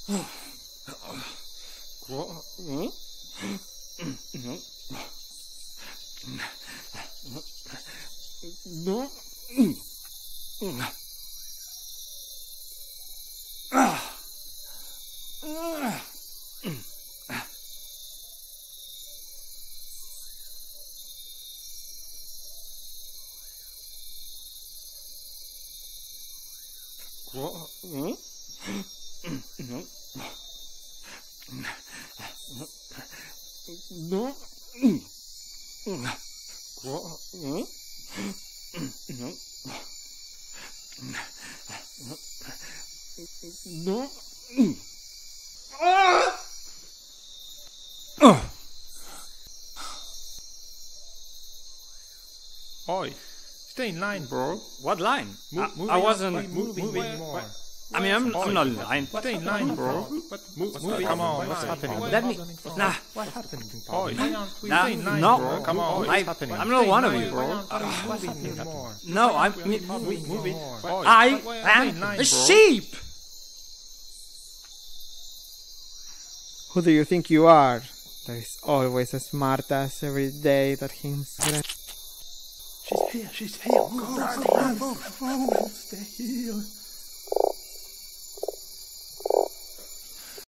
Oi, stay in line, bro. What line? I wasn't moving more. I mean, I'm not in line. Stay in line, bro. Come on, what's happening? Let me. Nah. What happened? Oi, Nah. stay in line, No. bro. Come on, what's happening? I'm not one of you, bro. What's happening more? No, I mean, Moving more. I am a sheep. Who do you think you are? There is always a smart ass every day that he's gonna... She's here. Move, stay here.